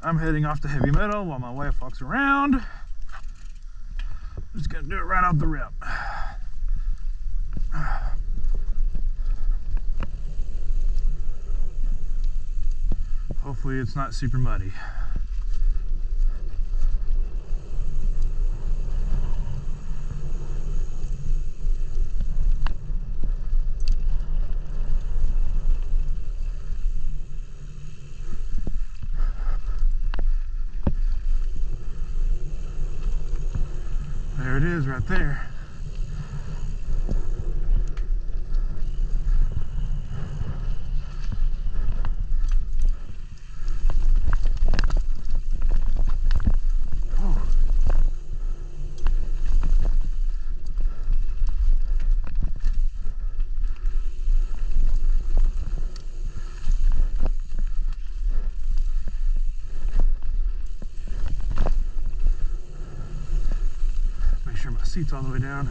I'm heading off to heavy metal while my wife walks around. I'm just gonna do it right off the rip. Hopefully it's not super muddy. There it is right there. Make sure my seat's all the way down.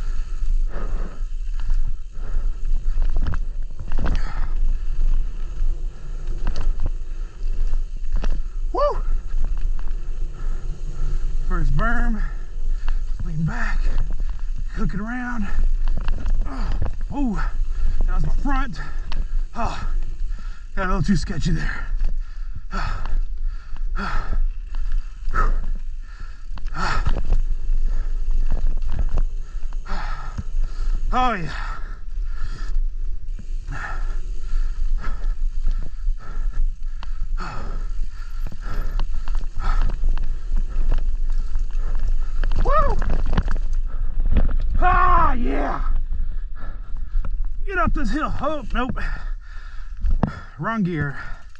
Woo! First berm, lean back, hook it around. Oh, that was my front. Oh, got a little too sketchy there. Oh yeah. Woo! Ah yeah. Get up this hill. Oh nope. Wrong gear.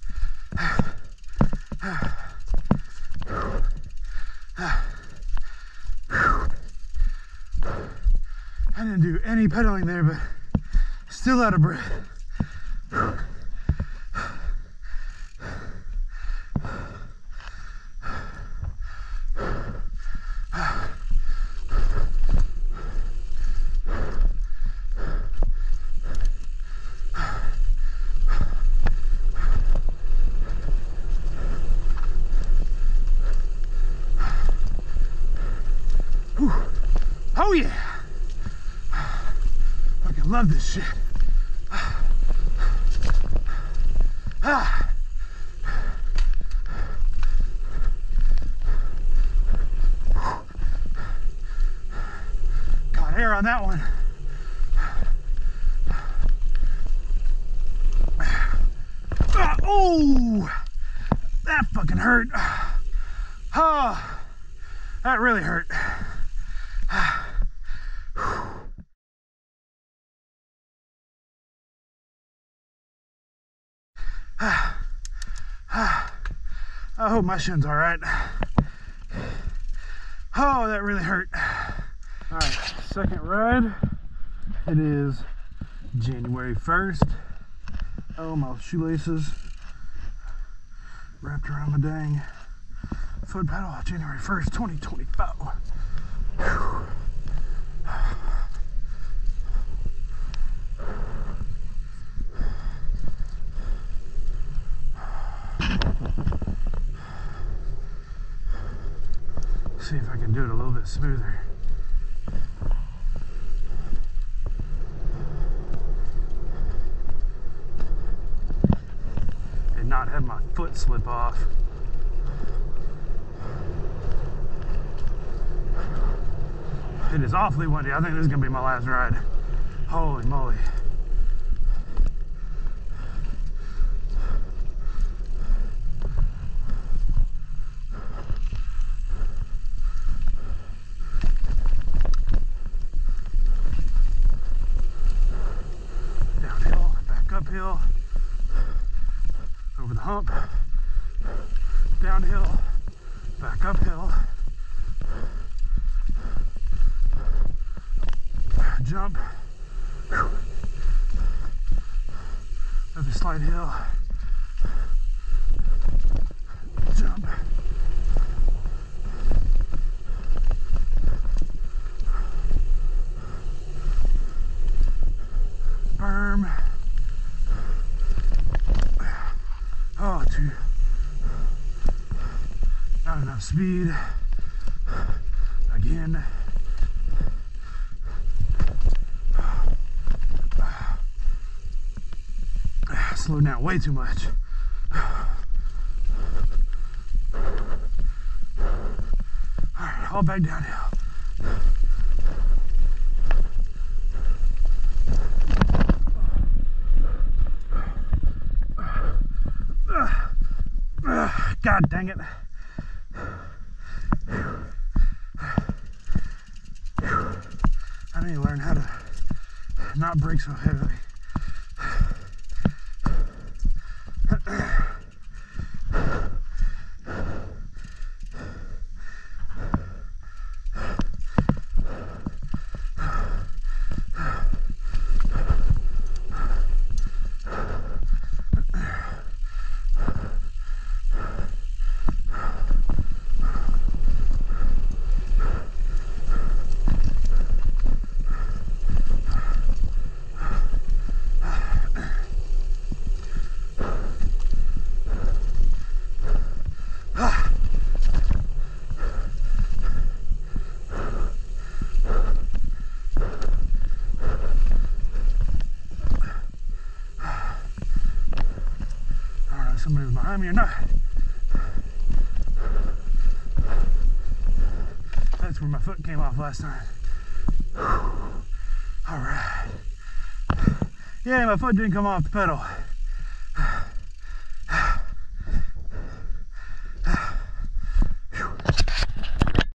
I didn't do any pedaling there, but still out of breath. Whew. Oh yeah. I love this shit. Got air on that one. Oh, that fucking hurt. Oh, that really hurt. I hope my shin's all right. Oh, that really hurt. All right, second ride. It is January 1st. Oh, my shoelaces wrapped around my dang foot pedal. January 1st, 2025. Whew. See if I can do it a little bit smoother. And not have my foot slip off. It is awfully windy. I think this is gonna be my last ride. Holy moly. Uphill, over the hump, downhill, back uphill, jump, another slight hill, jump, berm. Oh, speed again. Slowed down way too much. Alright, all back downhill. God dang it. I need to learn how to not brake so heavily. Somebody was behind me or not. That's where my foot came off last time. All right. Yeah, my foot didn't come off the pedal.